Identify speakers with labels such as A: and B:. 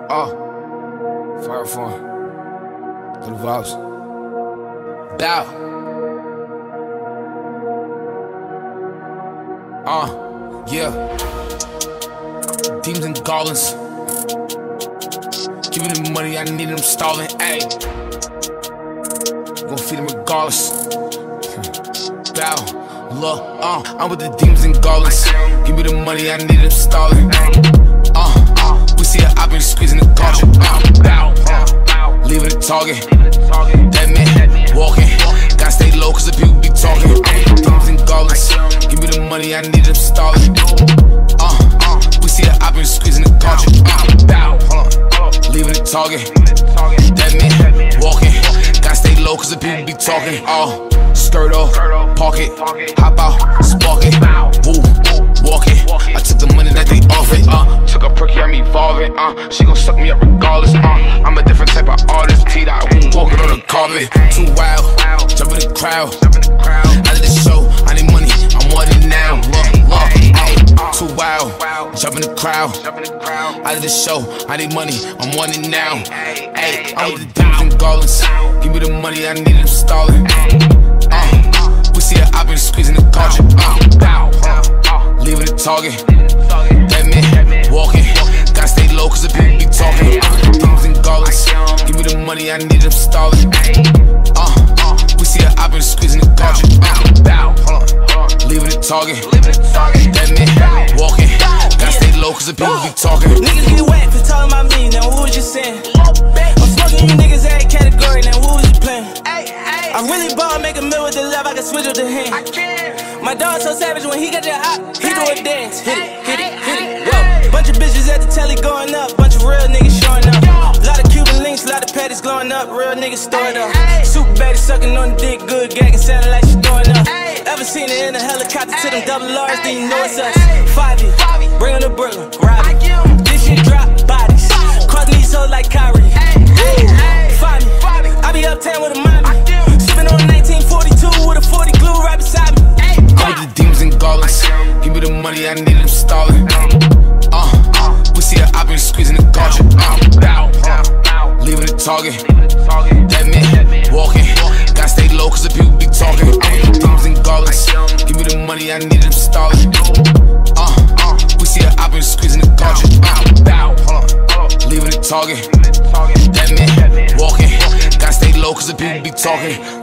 A: Fire phone. Little vibes. Bow. Yeah. Demons and goblins. Give me the money, I need them stalling. Ayy. Gonna feed them regardless. Bow. Look, I'm with the demons and goblins. Give me the money, I need them stalling. We see her, I've been squeezing the culture. Leaving the target. Dead man, walking. Gotta stay low, cause the people be talking. Demons and goblins. Give me the money, I need them stalling. We see her, I've been squeezing the culture. Leaving the target. Dead man, walking. Gotta stay low, cause the people be talking. Skirt off, park it, hop out, spark it, woo, walk it. I took the money that they offered, took a perky, I'm evolving, she gon' suck me up regardless, I'm a different type of artist, T-Dot, walking on the carpet, too wild, jump in the crowd, out of the show, I need money, I'm wanting now, look, too wild, jump in the crowd, out of the show, I need money, I'm wanting now, I'm with the demons and goblins, give me the money, I need them stalling. We see her, I've been squeezing the culture. Leaving the target. Dead man, walking. Gotta stay low, cause the people be talking. Demons and goblins. Give me the money, I need them stalling. We see her, I've been squeezing the culture. Leaving the target. Dead man, walking. Gotta stay low, cause the people be talking.
B: Niggas get wet for talking about me, now what was you saying? I'm smoking you niggas every category, now what was you playing? I'm really ball, make a meal with the left, I can switch up the hand. My dog so savage, when he got that hot, he do a dance. Hit it, hit it, hit it, whoa. Bunch of bitches at the telly going up, bunch of real niggas showing up. Lot of Cuban links, lot of patties glowing up, real niggas storing up. Super baddie sucking on the dick, good gagging, sounding like she throwing up. Ever seen it in a helicopter to them double R's, then you know it's us. Fivio, bring her to Brooklyn, rob it. This shit drop bodies, crossing these hoes like Kyrie. Find me, I be uptown with a mommy. Sipping on 1942 with a 40 glue right beside me.
A: I'm with the demons and goblins. Give me the money, I need them stalling. We see her, I've been squeezing the culture. Leaving the target. Dead man, walking. Gotta stay low, cause the people be talking. I'm with the demons and goblins. Give me the money, I need them stalling. We see her, I've been squeezing the culture. Leaving the target. Dead man, walking. Gotta stay low, cause the people be talking.